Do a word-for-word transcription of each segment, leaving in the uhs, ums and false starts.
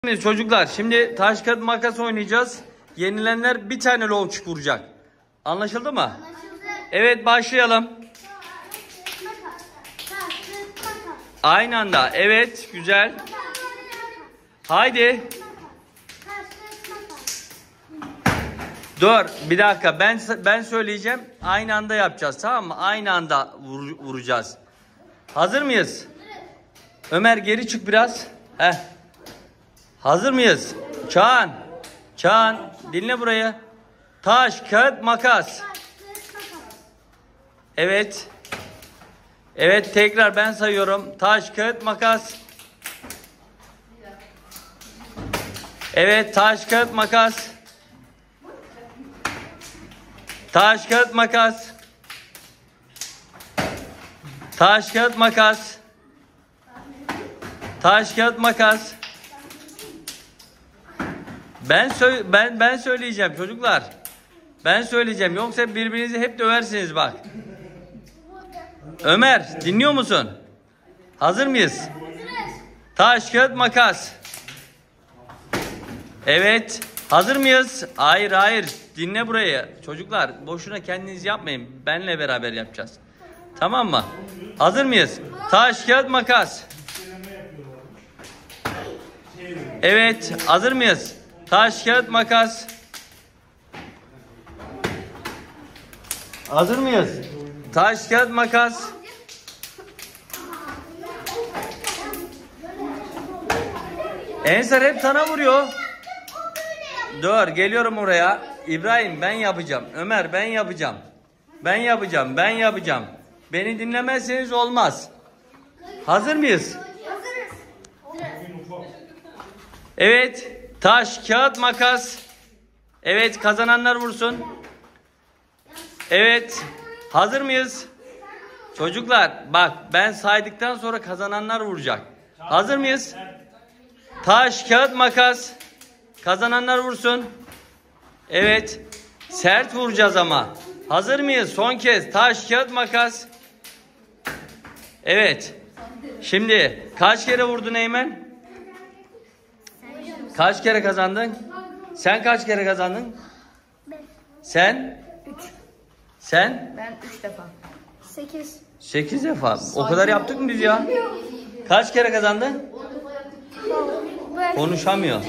Çocuklar şimdi taş kağıt makas oynayacağız. Yenilenler bir tane lovçuk vuracak. Anlaşıldı mı? Anlaşıldı. Evet, başlayalım. Aynı anda. Evet, güzel. Haydi. Dur bir dakika, ben ben söyleyeceğim. Aynı anda yapacağız, tamam mı? Aynı anda vur, vuracağız. Hazır mıyız? Ömer geri çık biraz. Heh. Hazır mıyız? Çağan. Çağan dinle burayı. Taş, kağıt, makas. Evet. Evet, tekrar ben sayıyorum. Taş, kağıt, makas. Evet, taş, kağıt, makas. Taş, kağıt, makas. Taş, kağıt, makas. Taş, kağıt, makas. Ben sö ben ben söyleyeceğim çocuklar. Ben söyleyeceğim, yoksa birbirinizi hep döversiniz bak. Ömer dinliyor musun? Hazır mıyız? Hazırız. Taş, kağıt, makas. Evet. Hazır mıyız? Hayır hayır. Dinle burayı. Çocuklar boşuna kendiniz yapmayın. Benle beraber yapacağız. Tamam mı? Hazır mıyız? Taş, kağıt, makas. Evet. Hazır mıyız? Taş, kağıt, makas. Hazır mıyız? Taş, kağıt, makas. Ensar hep sana vuruyor. Dur, geliyorum oraya. İbrahim ben yapacağım. Ömer ben yapacağım. Ben yapacağım. Ben yapacağım. Beni dinlemezseniz olmaz. Hazır mıyız? Hazırız. Evet. Taş, kağıt, makas. Evet, kazananlar vursun. Evet. Hazır mıyız? Çocuklar bak, ben saydıktan sonra kazananlar vuracak. Hazır mıyız? Taş, kağıt, makas. Kazananlar vursun. Evet. Sert vuracağız ama. Hazır mıyız? Son kez. Taş, kağıt, makas. Evet. Şimdi kaç kere vurdun Eymen? Kaç kere kazandın? Sen kaç kere kazandın? Sen? üç. Sen? Ben üç defa. sekiz. sekiz defa. O kadar yaptık mı biz ya? Kaç kere kazandın? Konuşamıyor.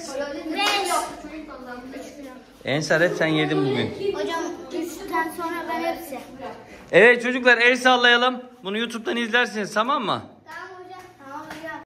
Ensar hep sen yedin bugün. Hocam üçten sonra ben hepsi. Evet çocuklar, el sallayalım. Bunu YouTube'dan izlersiniz, tamam mı?